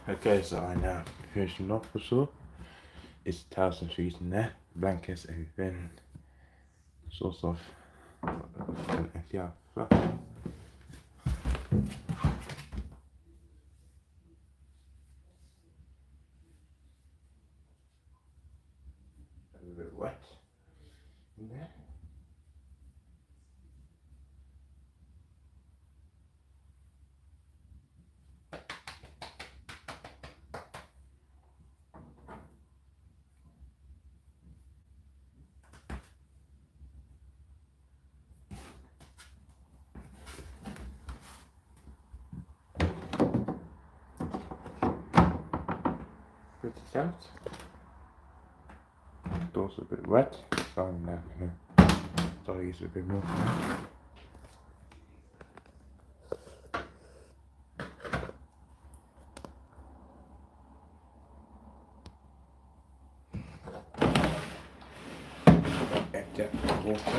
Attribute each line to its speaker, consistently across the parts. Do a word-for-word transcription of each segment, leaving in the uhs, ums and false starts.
Speaker 1: Okay, so I now finishing off for sure. It's towels and sheets in there, blankets, everything. Sort of. Yeah, fluff. A little bit wet in there. Put it out. Door's a bit wet, so I'm now gonna try to use a bit more. Empty out the water.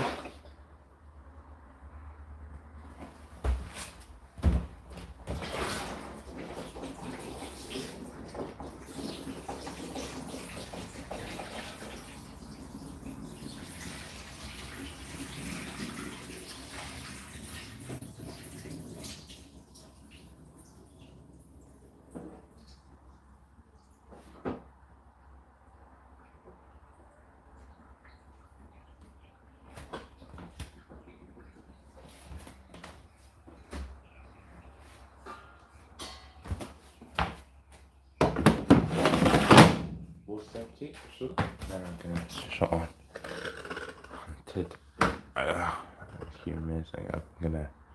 Speaker 1: Water's empty, so now I'm gonna switch it on. Until uh, a few minutes ago, I'm gonna